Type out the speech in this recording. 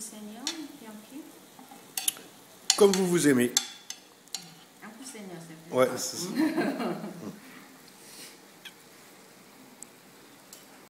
saignant, puis en pied. Comme vous vous aimez. Un peu saignant, c'est Ouais, c'est ça.